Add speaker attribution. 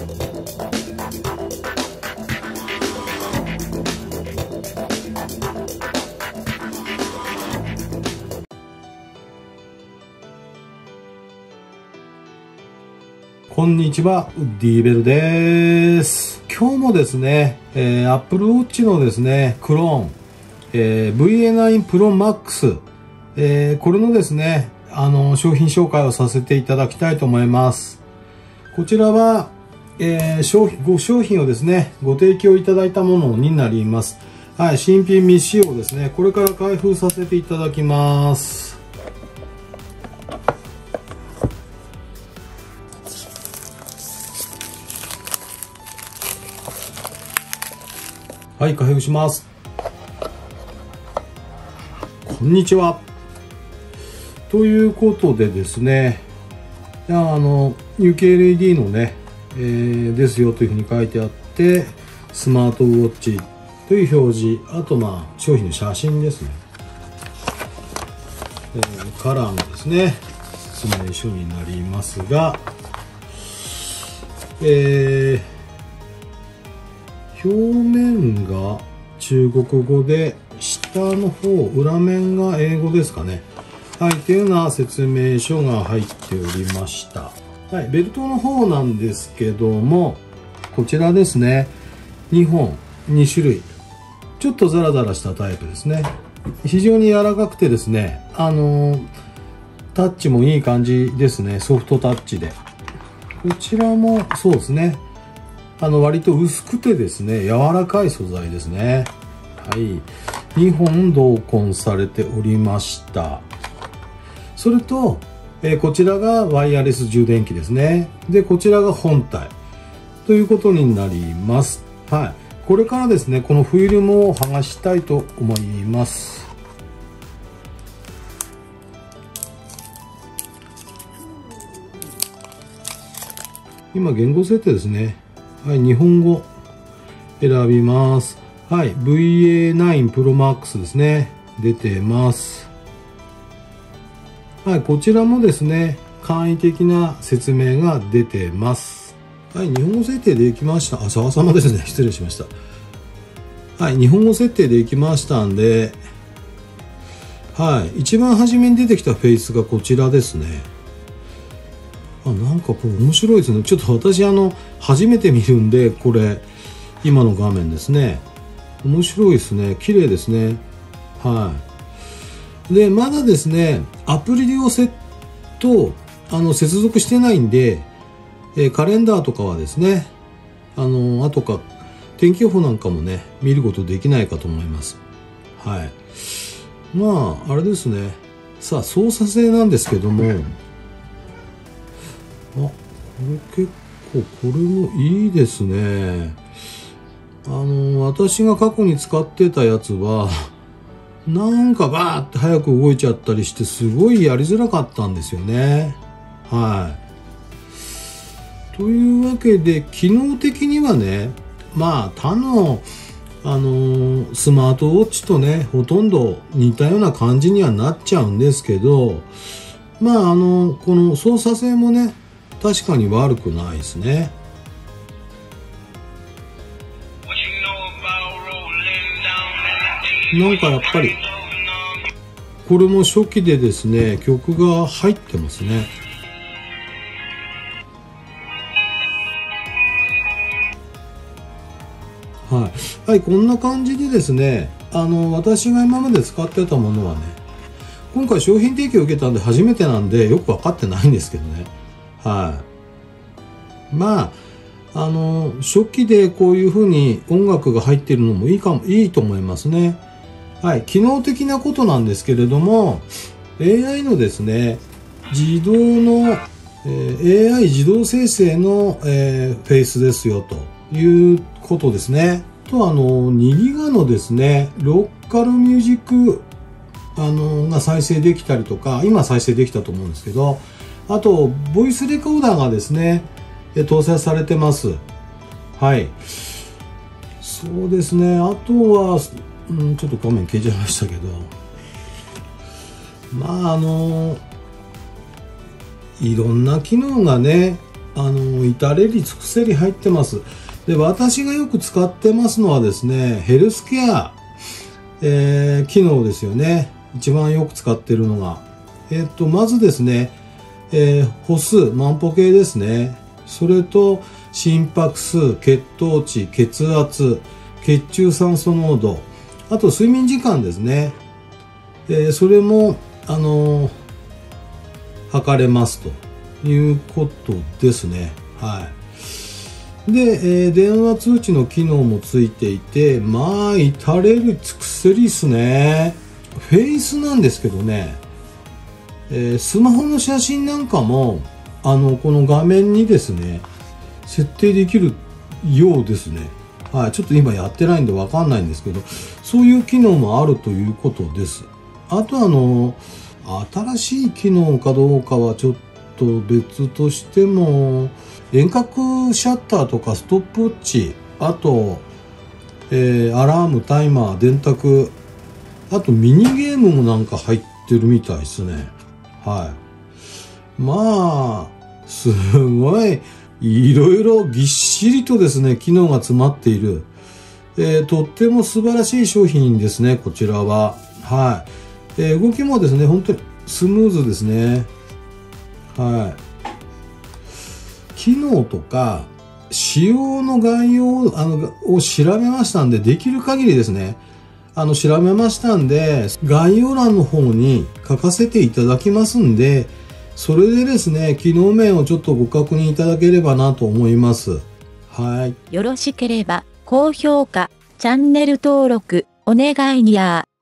Speaker 1: こんにちは、ウッディベルです。今日もですね、Apple Watch のですね、クローン、VA9 Pro Max、これのですね、商品紹介をさせていただきたいと思います。こちらは、ご商品をですね、ご提供いただいたものになります。はい、新品未使用ですね、これから開封させていただきます。はい、開封します。こんにちは。ということでですね、UKLED のね、ですよというふうに書いてあって、スマートウォッチという表示、あと商品の写真ですね。カラーのですね、説明書になりますが、表面が中国語で、下の方、裏面が英語ですかね。はい、というような説明書が入っておりました。はい、ベルトの方なんですけども、こちらですね。2本、2種類。ちょっとザラザラしたタイプですね。非常に柔らかくてですね、タッチもいい感じですね。ソフトタッチで。こちらもそうですね。割と薄くてですね、柔らかい素材ですね。はい。2本同梱されておりました。それと、こちらがワイヤレス充電器ですね。で、こちらが本体。ということになります。はい。これからですね、このフィルムを剥がしたいと思います。今、言語設定ですね。はい、日本語選びます。はい、VA9 Pro Max ですね。出てます。はい、こちらもですね、簡易的な説明が出てます。はい、日本語設定できました。逆さまですね。失礼しました。はい、日本語設定できましたんで、はい、一番初めに出てきたフェイスがこちらですね。なんかこれ面白いですね。ちょっと私初めて見るんで、これ、今の画面ですね。面白いですね。綺麗ですね。はい。で、まだですね、アプリを接続してないんで、カレンダーとかはですね、後か、天気予報なんかもね、見ることできないかと思います。はい。あれですね。さあ、操作性なんですけども、これ結構、これもいいですね。私が過去に使ってたやつは、なんかバーって早く動いちゃったりして、すごいやりづらかったんですよね。はい。というわけで、機能的にはね、他の、スマートウォッチとね、ほとんど似たような感じにはなっちゃうんですけど、この操作性もね、確かに悪くないですね。なんかやっぱりこれも初期でですね、曲が入ってますね。はい、はい、こんな感じでですね、私が今まで使ってたものはね、今回商品提供を受けたんで初めてなんでよく分かってないんですけどね。はい。初期でこういう風に音楽が入っているのもいいと思いますね。はい。機能的なことなんですけれども、AI のですね、AI 自動生成の、フェイスですよということですね。と、2ギガのですね、ローカルミュージック、が再生できたりとか、今再生できたと思うんですけど、あと、ボイスレコーダーがですね、搭載されてます。はい。そうですね。あとは、ちょっと画面消えちゃいましたけど、いろんな機能がね、 至れり尽くせり入ってます。で、私がよく使ってますのはですね、ヘルスケア、機能ですよね。一番よく使ってるのが。まずですね、歩数、万歩計ですね。それと、心拍数、血糖値、血圧、血中酸素濃度、あと睡眠時間ですね。それも、測れますということですね。はい。で、電話通知の機能もついていて、まあ、至れり尽くせりですね。フェイスなんですけどね、スマホの写真なんかも、この画面にですね、設定できるようですね。はい。ちょっと今やってないんでわかんないんですけど、そういう機能もあるということです。あと新しい機能かどうかはちょっと別としても、遠隔シャッターとかストップウォッチ、あと、アラーム、タイマー、電卓、あとミニゲームもなんか入ってるみたいですね。はい。まあ、すごい、いろいろぎっしりとですね、機能が詰まっている。とっても素晴らしい商品ですね、こちらは。はい。動きもですね、本当にスムーズですね。はい。機能とか、使用の概要を調べましたんで、できる限りですね、調べましたんで、概要欄の方に書かせていただきますんで、それでですね、機能面をちょっとご確認いただければなと思います。はい。
Speaker 2: よろしければ、高評価、チャンネル登録、お願いにゃー。